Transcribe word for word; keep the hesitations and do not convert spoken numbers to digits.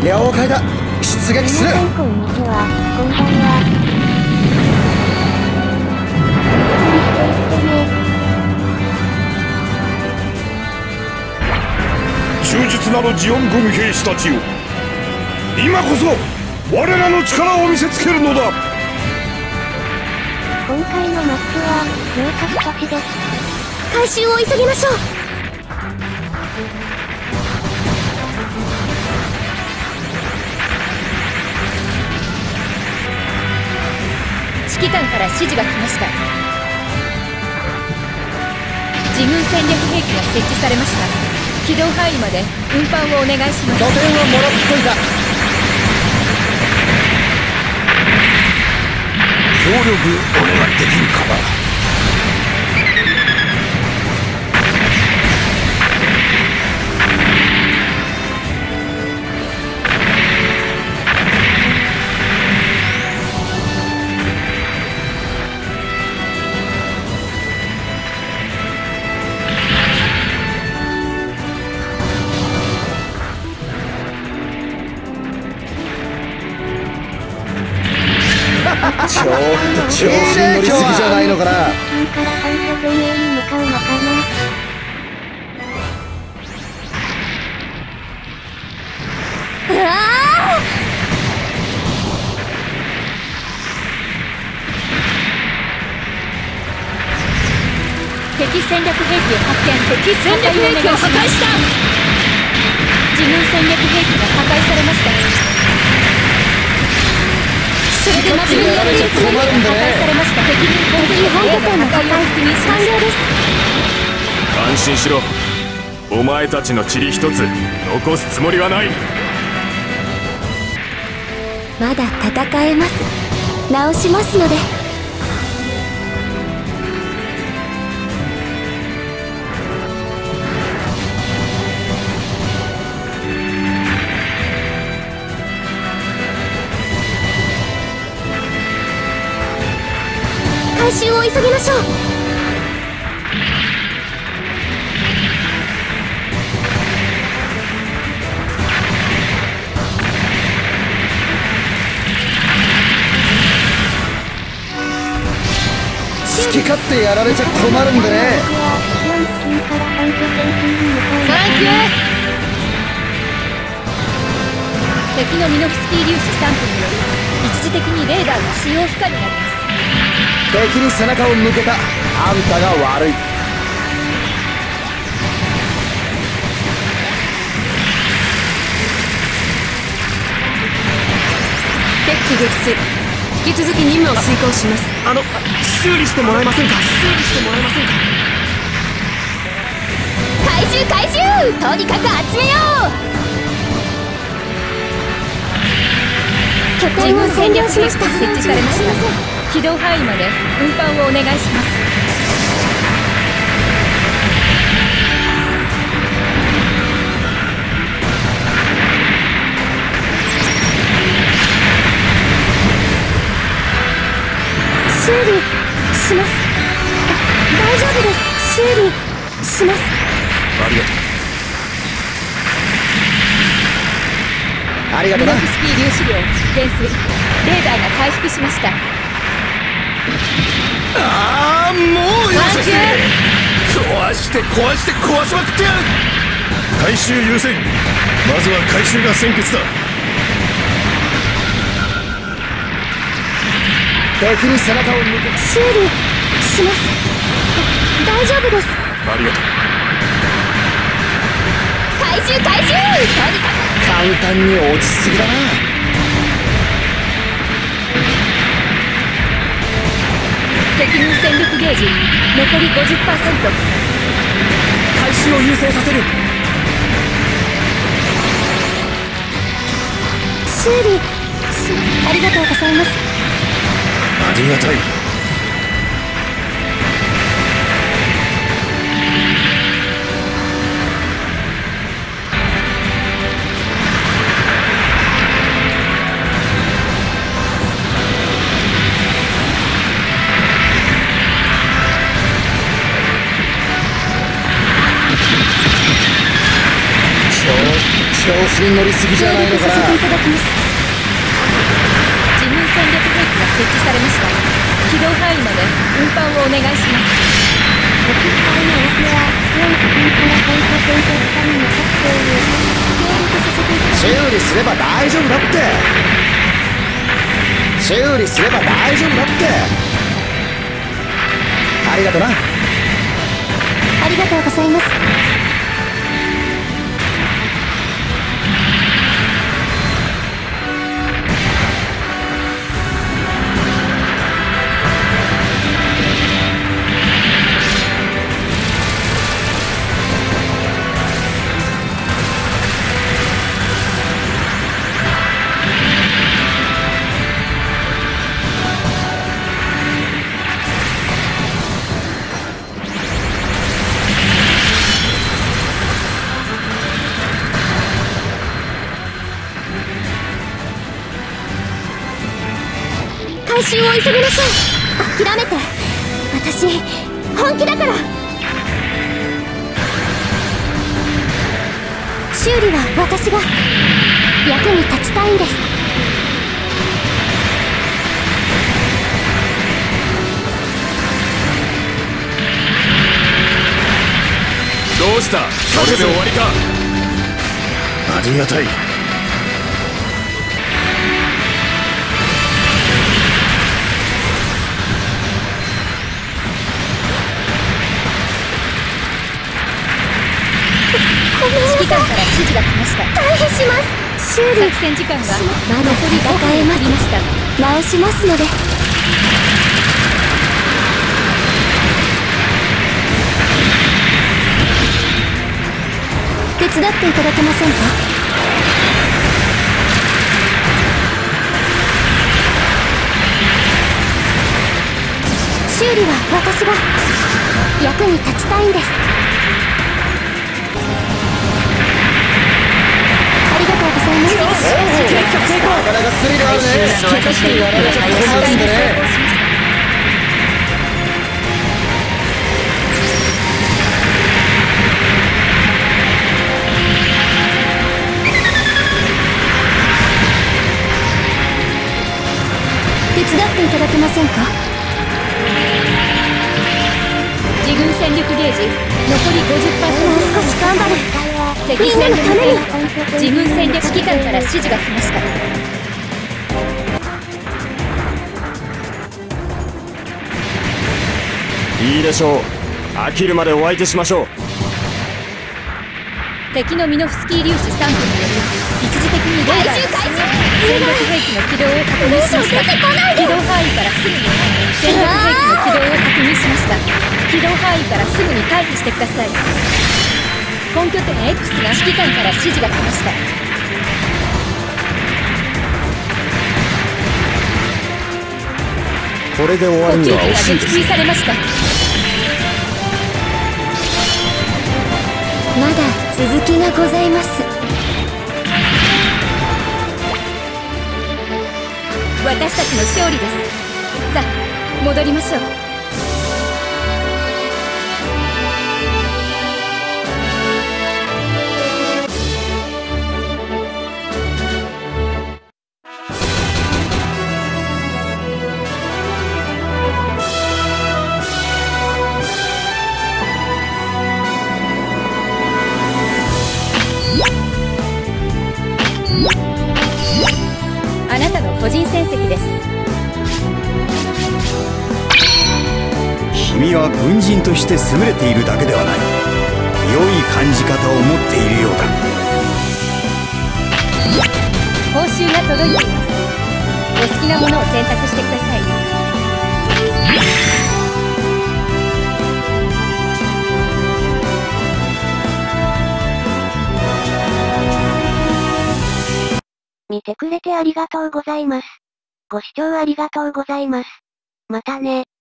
了解だ。出撃する。 こんにちは。こんばんは。 忠実なるジオン軍兵士たちよ、今こそ我らの力を見せつけるのだ。 今回のマップは入荷処置です。回収を急ぎましょう。 指揮官から指示が来ました。自軍戦略兵器が設置されました。軌道範囲まで運搬をお願いします。 拠点はもらっといた。 協力お願いできんかな。 ちょっと調子に乗りすぎじゃないのかな。 金から反射前衛に向かうのかな。うわあ！ 敵戦略兵器を発見。敵戦略兵器を破壊した。自軍戦略兵器が破壊されました。それで自分の技術が破壊されました。敵に本拠点の破壊完了です。 安心しろ。お前たちの塵一つ残すつもりはない。 まだ戦えます。直しますので。回収を急ぎましょう。 好き勝手やられちゃ困るんでね。 サンキュー。敵のミノフスキー粒子散布により一時的にレーダーが使用不可になります。 敵に背中を向けたあんたが悪い。 敵機撃墜。引き続き任務を遂行します。 あの修理してもらえませんか。修理してもらえませんか。 回収回収。とにかく集めよう。拠点を戦略兵器が設置されました。軌道範囲まで運搬をお願いします。 修理します。大丈夫です。修理します。 ありがとう。 ありがとな。 ミノフスキー粒子量減衰。レーダーが回復しました。 ああ、もうよサンキュー。 壊して壊して壊しまくってやる。回収優先。まずは回収が先決だ。 敵に背中を向け。 修理します。大丈夫です。 ありがとう。 回収回収。とにかく簡単に落ちすぎだな。 敵軍戦力ゲージ残り ごじゅっパーセント。 回収を優先させる。 修理します。ありがとうございます。 ありがたい。 調調子に乗りすぎじゃないのかな。 させていただきます。 自分戦略兵器が設置されました。起動範囲まで運搬をお願いします。 お気遣いのお役は良い時から本拠点とために立っており、協力させていただきます。 修理すれば大丈夫だって。修理すれば大丈夫だって。ありがとな。 ありがとうございます。回収を急ぎましょう。諦めて。私本気だから。修理は私が役に立ちたいんです。 どうした？それで終わりか？ ありがたい。 指揮官から指示が来ました。 回避します。修理作戦時間がまだ戦えます。 りました。 直しますので。手伝っていただけませんか？修理は私が役に立ちたいんです。ありがとうございます。 なかなかスリルあるね。怪我してやられちゃ困るんでね。 手伝っていただけませんか？ 自軍戦力ゲージ残り ごじゅっパーセント。 もう少し頑張る。 敵戦力兵自軍戦略機関から指示が来ました。 いいでしょう。飽きるまでお相手しましょう。 敵のミノフスキー粒子さんこにより一時的にレーダーが戦力兵器の起動を確認しました。起動範囲からすぐに戦力兵器の起動を確認しました。起動範囲からすぐに退避してください。本拠点 X が指揮官から指示が来ました。 これで終わる補給機がのは惜しいです。 撃墜されました。 まだ続きがございます。 私たちの勝利です。さあ戻りましょう。あなたの個人戦績です。 君は軍人として優れているだけではない。良い感じ方を持っているようだ。 報酬が届いています。お好きなものを選択してください。 見てくれてありがとうございます。ご視聴ありがとうございます。またね。